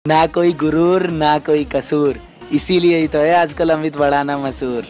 ना कोई गुरूर ना कोई कसूर, इसीलिए ही तो है आजकल अमित बढ़ाना मशहूर।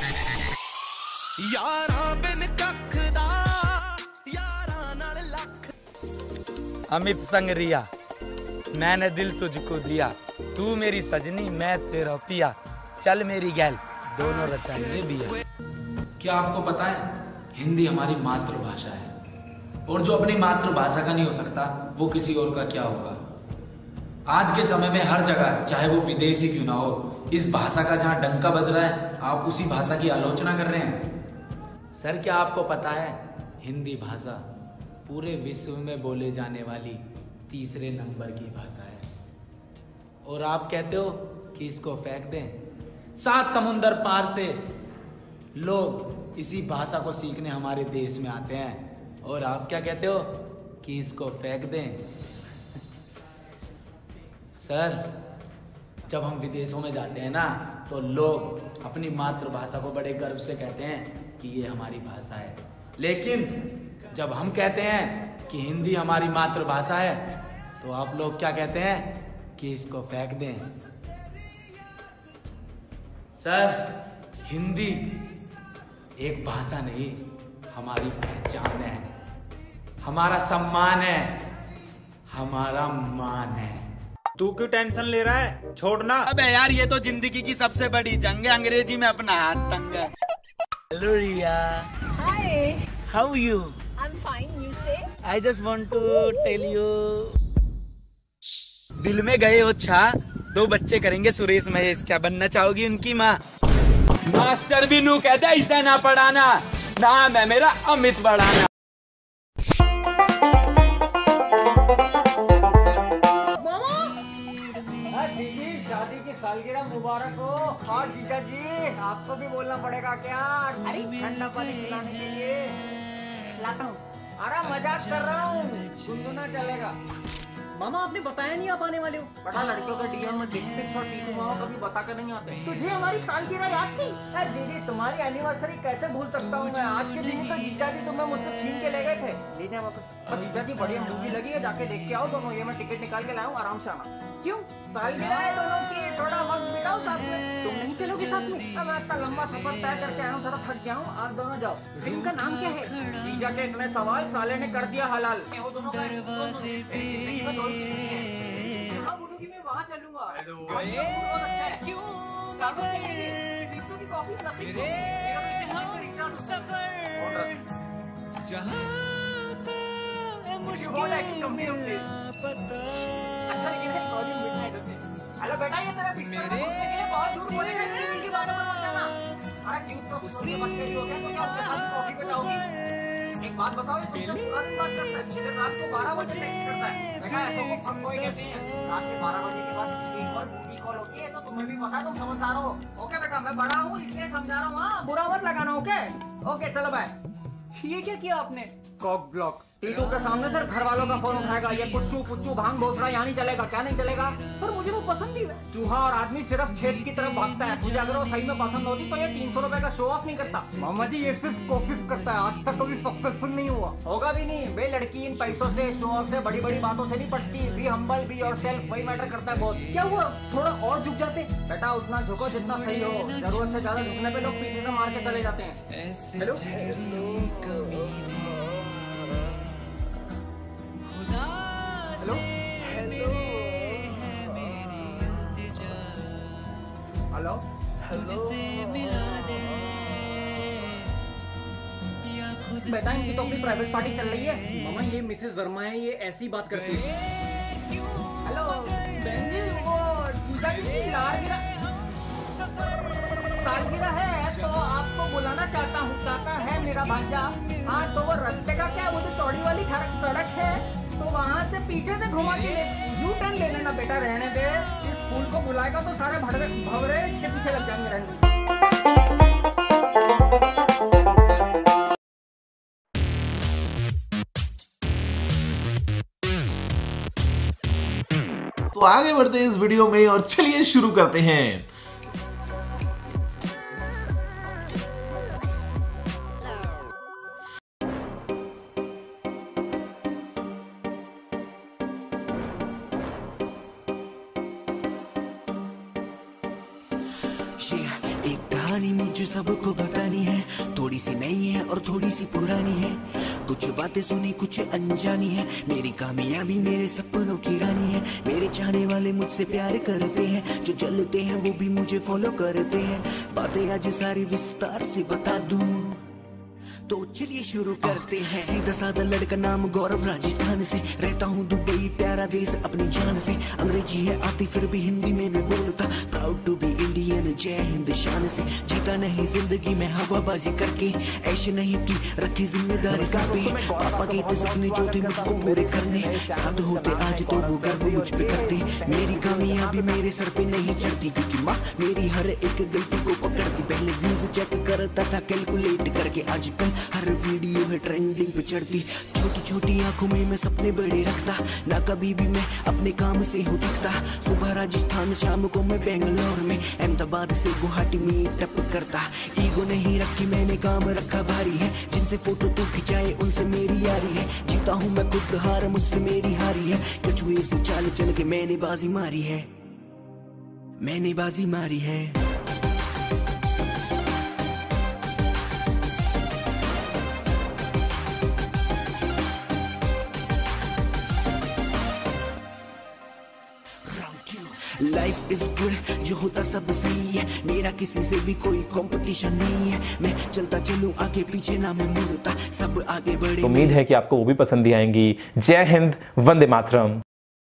अमित संगरिया, मैंने दिल तुझको दिया, तू मेरी सजनी मैं तेरा पिया, चल मेरी गैल दोनों रचाएंगे बिया। क्या आपको पता है हिंदी हमारी मातृभाषा है, और जो अपनी मातृभाषा का नहीं हो सकता वो किसी और का क्या होगा। आज के समय में हर जगह, चाहे वो विदेशी क्यों ना हो, इस भाषा का जहाँ डंका बज रहा है आप उसी भाषा की आलोचना कर रहे हैं। सर क्या आपको पता है हिंदी भाषा पूरे विश्व में बोले जाने वाली तीसरे नंबर की भाषा है, और आप कहते हो कि इसको फेंक दें। 7 समुंदर पार से लोग इसी भाषा को सीखने हमारे देश में आते हैं, और आप क्या कहते हो कि इसको फेंक दें। सर जब हम विदेशों में जाते हैं ना तो लोग अपनी मातृभाषा को बड़े गर्व से कहते हैं कि ये हमारी भाषा है, लेकिन जब हम कहते हैं कि हिंदी हमारी मातृभाषा है तो आप लोग क्या कहते हैं कि इसको फेंक दें। सर हिंदी एक भाषा नहीं, हमारी पहचान है, हमारा सम्मान है, हमारा मान है। तू क्यों टेंशन ले रहा है, छोड़ना। अबे यार ये तो जिंदगी की सबसे बड़ी जंग है, अंग्रेजी में अपना हाथ तंग है। Hello Riya. Hi. How you? I am fine, you से? I just want to tell you, दिल में गए हो छा, 2 बच्चे करेंगे सुरेश महेश, क्या बनना चाहोगी उनकी माँ? मास्टर भी नू कहते ऐसा ना पढ़ाना, नाम है मेरा अमित बढ़ाना। शादी की सालगिरह मुबारक हो। और जीजा जी आपको भी बोलना पड़ेगा क्या? अरे ठंडा पानी पिलाने के लिए लाता हूँ। अरे मजाक कर रहा हूँ, गुनगुना चलेगा। मामा आपने बताया नहीं आप आने वाले हो। बड़ा लड़कियों का डीएम में डिक पिक्स और टीटू मामा कभी बता कर नहीं आते। तुझे हमारी सालगिरह याद थी? अरे दीदी तुम्हारी एनिवर्सरी कैसे भूल सकता हूँ मैं। आज के दिन तो जीजा जी तुम्हें मुझसे छीन के ले गए थे। ले जाए वापस। और जीजा जी बढ़िया मूवी लगी है, जाके देख के आओ दोनों। ये मैं टिकट निकाल के लाया हूँ, आराम से आना। क्यों? सालगिरह है दोनों की, थोड़ा वक्त बिताओ साथ में। तुम नहीं चलोगे साथ में? अब इतना लंबा सफर तय करके आया हूँ, थोड़ा थक गया हूँ। आप दोनों जाओ। फिल्म का नाम क्या है? जीजा के इतने सवाल साले ने कर दिया हलाल। वो दोनों का वहाँ चलूंगा। बहुत अच्छा है। स्टार्टबक्स चलेंगे। पिज्जा की कॉफी नथिंग। अच्छा लेकिन है कॉलिंग मिडनाइट होते। हेलो बेटा ये तेरा बिस्तर में घुसने के लिए बहुत दूर पड़ेगा, इसलिए की बात मत करना। अरे क्यों प्रोफेसर के बच्चे भी हो गए तो क्या उनके साथ कॉफी पे जाओगी? एक बात बताओ, ये तुमसे पूरा दिन बात करता है, फिर रात को 12 बजे टेक्स्ट करता है। बेटा ऐसा को हम कोई कहते हैं, रात के 12 बजे के बाद एक बार बूटी कॉल होती है तो तुम्हें भी पता है, तुम समझदार हो। ओके बेटा मैं बड़ा हूँ इसलिए समझा रहा हूँ, हाँ बुरा मत लगाना। ओके ओके चलो बाय। ये क्या किया आपने? Cock block. टीटू के सामने सर घर वालों का फोन उठाएगा, ये कुच्चू पुच्चू भांग भोसड़ा यहाँ नहीं चलेगा। क्या नहीं चलेगा? पर मुझे वो पसंद ही है। चूहा और आदमी सिर्फ छेद की तरफ भागता है। मुझे अगर वो सही में पसंद होती तो ये 300 रुपए का शो ऑफ नहीं करता। मामा जी ये सिर्फ कॉफिफ करता है, आज तक कभी सक्सेसफुल नहीं हुआ। होगा भी नहीं। वे लड़की इन पैसों से, शो ऑफ से, बड़ी बड़ी बातों से नहीं पटती। बी हम्बल, बी योरसेल्फ, वही मैटर करता है बहुत। क्या हुआ? थोड़ा और झुक जाते? बेटा उतना झुको जितना सही हो, जरूरत से ज्यादा झुकने पे लोग पीछे से मार के चले जाते हैं। हेलो हेलो हेलो बेटा इनकी तो अपनी प्राइवेट पार्टी चल रही है। मामा ये मिसेस वर्मा है, ये ऐसी बात करती है। हेलो बहन जी, वो जीजा जी की सालगिरह है तो आपको बुलाना चाहता है मेरा भांजा। हाँ तो वो रास्ते का क्या, वो जो चौड़ी वाली सड़क है तो वहाँ से पीछे से घुमा के यू टर्न ले लेना बेटा। रहने दे, इस स्कूल को बुलाएगा तो सारे भवरे इसके पीछे लग जाएंगे। रहने तो आगे बढ़ते हैं इस वीडियो में और चलिए शुरू करते हैं। कहानी मुझे सबको बतानी है, थोड़ी सी नई है और थोड़ी सी पुरानी है। कुछ बातें सुनी कुछ अनजानी है, मेरी कामयाबी मेरे सपनों की रानी है। मेरे चाहने वाले मुझसे प्यार करते हैं, जो चलते हैं वो भी मुझे फॉलो करते हैं। बातें आज सारी विस्तार से बता दूं, तो चलिए शुरू करते हैं। सीधा साधा लड़का नाम गौरव, राजस्थान से, रहता हूँ दुबई, प्यारा देश अपनी जान से। अंग्रेजी है आती फिर भी हिंदी में मैं बोलता, प्राउड टू बी इंडियन, जय हिंद शान से। जीता नहीं जिंदगी में हवाबाजी करके, ऐसे नहीं की रखी जिम्मेदारी सर पे। पापा कहते सपने जो थे मुझको पूरे करने, साथ होते आज तो वो गर्व मुझ पे करते। मेरी कामयाबी मेरे सर पे नहीं चढ़ती, क्योंकि माँ मेरी हर एक गलती को पकड़ती। पहले व्यूज चेक करता था कैलकुलेट करके, आजकल हर वीडियो है ट्रेंडिंग पे चढ़ती। छोटी छोटी आंखों में मैं सपने बड़े रखता, ना कभी भी मैं अपने काम से हूँ थकता। सुबह राजस्थान, शाम को मैं बेंगलोर में, अहमदाबाद से गुवाहाटी मीटअप करता। ईगो नहीं रखी मैंने, काम रखा भारी है, जिनसे फोटो तो खिंचाए उनसे मेरी यारी है। जीता हूँ मैं खुद, हार मुझसे मेरी हारी है। कछुए से चाल चल के मैंने बाजी मारी है, मैंने बाजी मारी है। लाइफ इज गुड, जो होता सब सही है, मेरा किसी से भी कोई कंपटीशन नहीं है। मैं चलता चलूं आगे पीछे ना मैं मुड़ता, सब आगे बढ़े। उम्मीद है कि आपको वो भी पसंद ही आएंगी। जय हिंद, वंदे मातरम।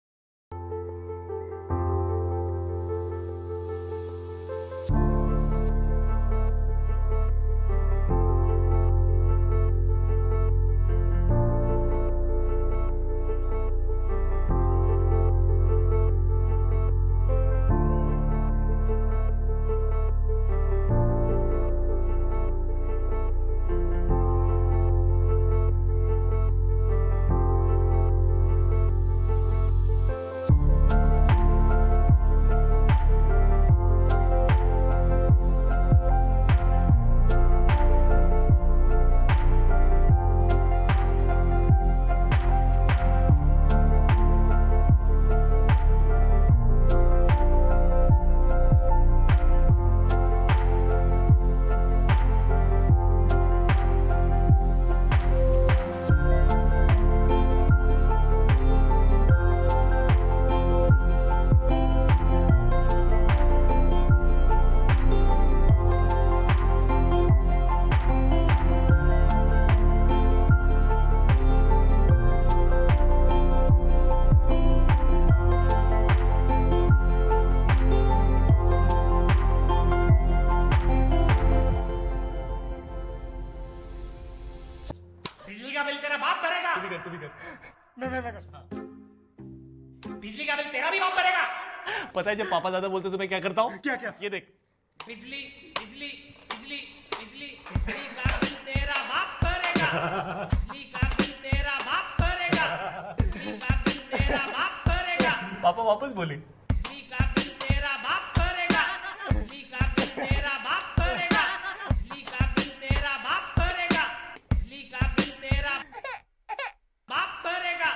बिजली का बिल तेरा भी बाप भरेगा। पता है जब पापा ज्यादा बोलते तो मैं क्या करता हूँ? क्या क्या? ये देख, बिजली बिजली बिजली बिजली बिजली का बिल तेरा बाप भरेगा। बिजली का बिल तेरा बाप भरेगा। बिजली का बिल तेरा बाप भरेगा। पापा वापस बोले, बिजली का बिल तेरा बाप भरेगा। बिजली का बिल तेरा बाप भरेगा। बिजली का बिल तेरा बाप भरेगा। बिजली का बिल तेरा बाप भरेगा।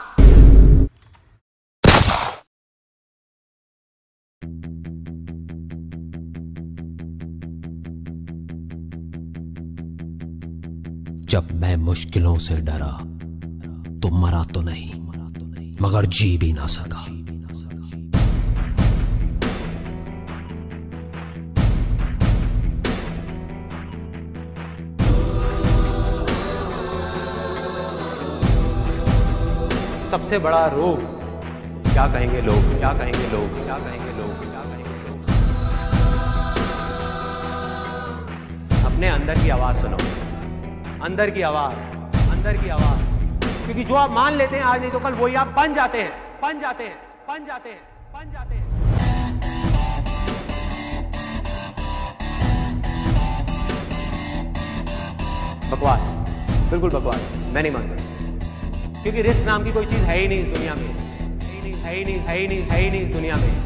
जब मैं मुश्किलों से डरा तो मरा तो नहीं, मगर जी भी ना सका। सबसे बड़ा रोग क्या कहेंगे लोग, क्या कहेंगे लोग, क्या कहेंगे लोग, क्या कहेंगे लोग। अपने अंदर की आवाज सुनो, अंदर की आवाज, अंदर की आवाज। क्योंकि जो आप मान लेते हैं आज नहीं तो कल वही आप बन जाते हैं, बन जाते हैं, बन जाते हैं, बन जाते हैं। बकवास, बिल्कुल बकवास, मैं नहीं मानता। क्योंकि रिस्क नाम की कोई चीज है ही नहीं इस दुनिया में, है ही नहीं, है ही नहीं, है ही नहीं, है ही नहीं इस दुनिया में।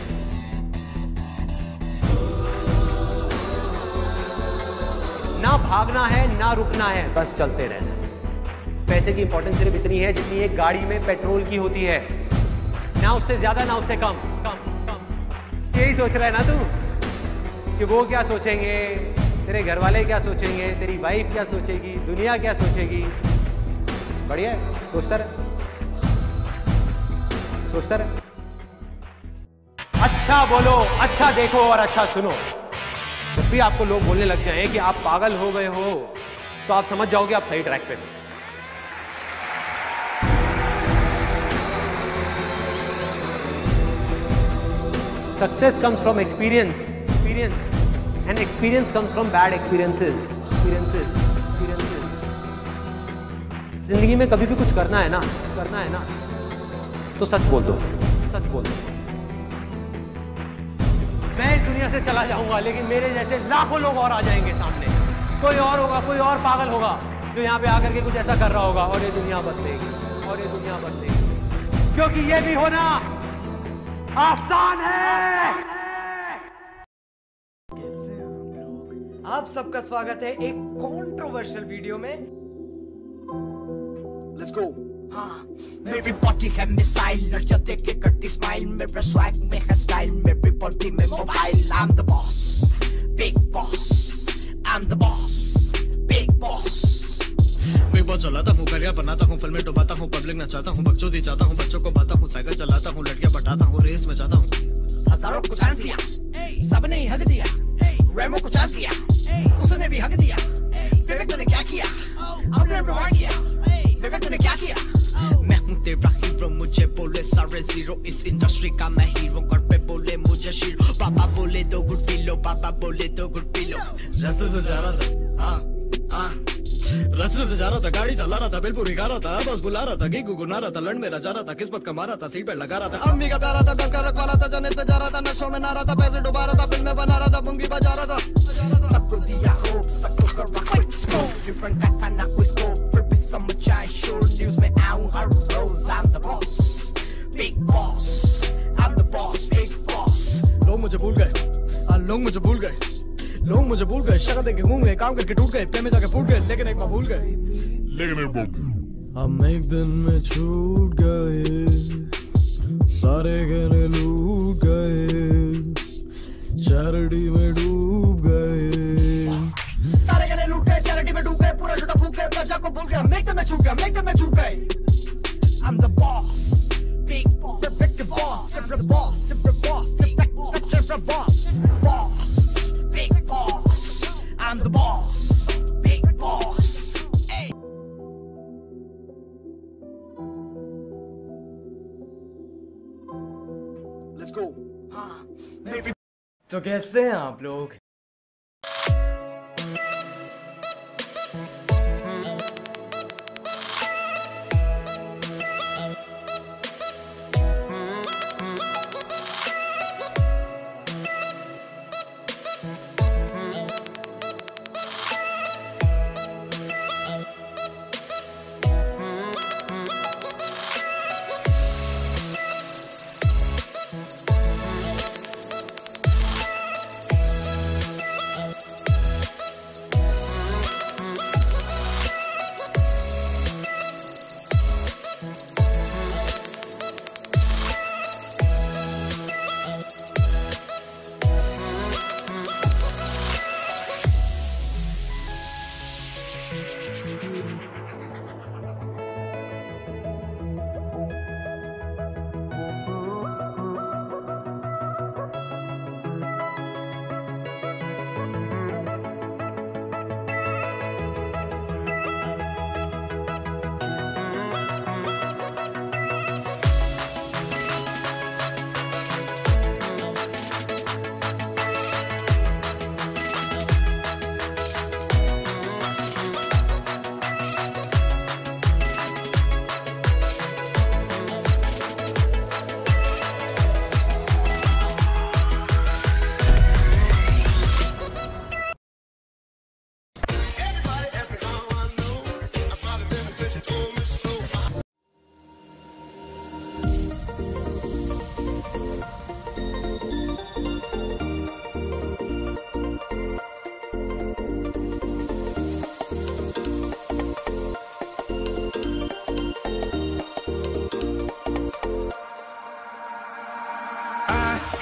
ना भागना है ना रुकना है, बस चलते रहना है। पैसे की इंपॉर्टेंस सिर्फ इतनी है जितनी एक गाड़ी में पेट्रोल की होती है, ना उससे ज्यादा ना उससे कम, कम, कम। यही सोच रहा है ना तू? कि वो क्या सोचेंगे, तेरे घर वाले क्या सोचेंगे, तेरी वाइफ क्या सोचेगी, दुनिया क्या सोचेगी। बढ़िया है, सोचता रहे, सोचता रहे। अच्छा बोलो, अच्छा देखो और अच्छा सुनो। जब भी आपको लोग बोलने लग जाएं कि आप पागल हो गए हो, तो आप समझ जाओगे आप सही ट्रैक पे हो। Success comes from experience, and experience comes from bad experiences. जिंदगी में कभी भी कुछ करना है ना, तो सच बोल दो। मैं इस दुनिया से चला जाऊंगा, लेकिन मेरे जैसे लाखों लोग और आ जाएंगे सामने। कोई और होगा, कोई और पागल होगा जो यहाँ पे आकर के कुछ ऐसा कर रहा होगा, और ये दुनिया बदलेगी, क्योंकि ये भी होना आसान है। कैसे हैं आप लोग? आप सबका स्वागत है एक कंट्रोवर्शियल वीडियो में। Let's go. हाँ, मेरी बॉडी है मिसाइल, लड़कियां देख के करती स्माइल, मेरे स्वैग में है स्टाइल, मेरी बॉडी में mobile. I'm the boss, big boss, I'm the boss, big boss। Big boss चलाता हूँ, करियर बनाता हूँ, फिल्में डुबाता हूँ, पब्लिक नचाता हूँ, बकचोदी चाहता हूँ, बच्चों को बाता हूँ, साइकिल चलाता हूँ, लड़कियां पटाता हूँ, रेस में जाता हूँ। हजारों को चांस दिया, सबने ही हक दिया, रेमो को चांस दिया, उसने भी हक दिया। विवेक तूने क्या किया? आपने प्रमाण किया। विवेक तूने क्या किया? मैं हूँ तेरा हीरो, मुझे बोले सारे जीरो, इस इंडस्ट्री का मैं हीरो, घर पे बोले मुझे शीरो, पापा बोले दो गुड पी लो, पापा बोले दो गुड पी लो। रास्ते से जा रहा था, रास्ते से जा रहा था, गाड़ी चला रहा था, बिल पूरी खा रहा था, बस बुला रहा था, गीगू गुना रहा था, लंड मेरा जा रहा था, किस्मत कमा रहा था, सीट बेल्ट लगा रहा था, अम्मी का प्यारा था, डर कर रखवा रहा था, जन्नत पे जा रहा था, नशों में ना रहा था, पैसे डुबा रहा था, फिल्में बना रहा था, बुंगी बजा रहा था। सबको दिया होप, सबको करवा क्विक स्कोर, डिफरेंट का था ना कोई स्कोर, फिर भी समझ आए शोर, न्यूज़ में आऊं हर रोज। I'm the boss, big boss, I'm the boss, big boss। लोग मुझे भूल गए, लोग मुझे भूल गए, लोग मुझे भूल गए, शक्ल देख के घूम गए, काम करके टूट गए, प्रेम में जाके फूट गए, लेकिन एक बार भूल गए, हम एक दिन में छूट गए, सारे गहने लूट गए, चैरिटी में डूब गए, सारे गहने लूट गए, चैरिटी में डूब गए, पूरा छोटा फूक गए, प्रजा को भूल गए, हम एकदम में छूट गए, I'm the boss, big boss, the boss, different boss, different boss, big boss, I'm the boss, big boss। Hey। Let's go. हाँ, तो कैसे हैं आप लोग?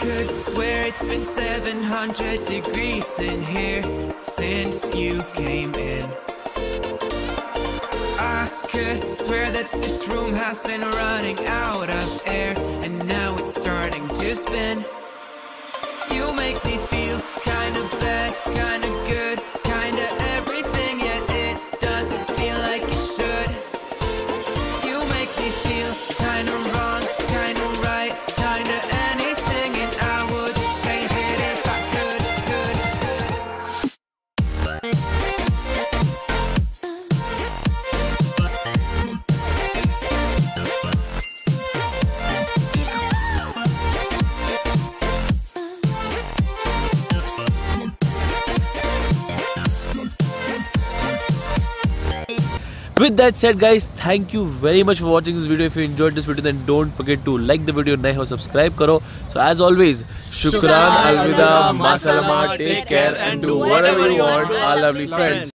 could swear it's been 700 degrees in here since you came in. I could swear that this room has been running out of air, and now it's starting to spin. You make me feel kinda bad, kinda good, kinda everything, yet it doesn't feel like it should. You make me feel kinda wrong, kinda right, kinda anything, and I would change it if I could. With that said, guys, thank you very much for watching this video. If you enjoyed this video, then don't forget to like the video, nahi ho subscribe karo. So as always, shukran, alvida, ma salama, take care and do whatever you want, our lovely friends.